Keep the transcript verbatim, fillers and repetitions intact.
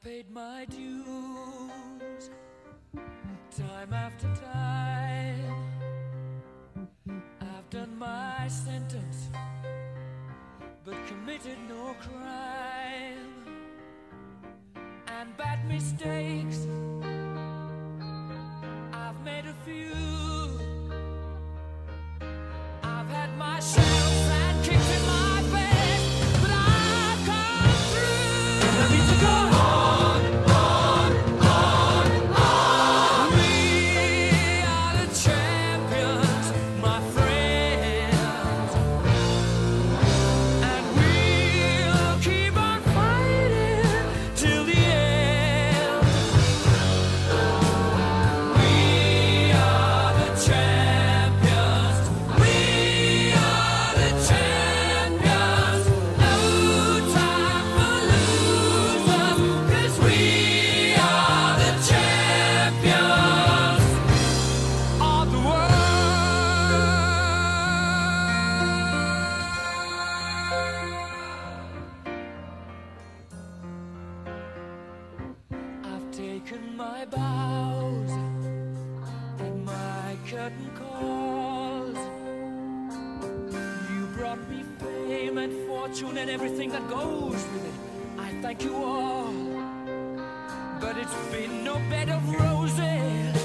paid my dues time after time. I've done my sentence, but committed no crime. And bad mistakes, I've made a few. I've had my share of sand kicked in my face, but I've come through. I need to go on, on, on, on. We are the champions, my friends, and we'll keep on fighting till the end. We are the champions. We are the champions. No time for losers, 'cause we are the champions of the world. I've taken my bows and my curtain calls. You brought me fame and fortune and everything that goes with it. I thank you all, but it's been no bed of roses.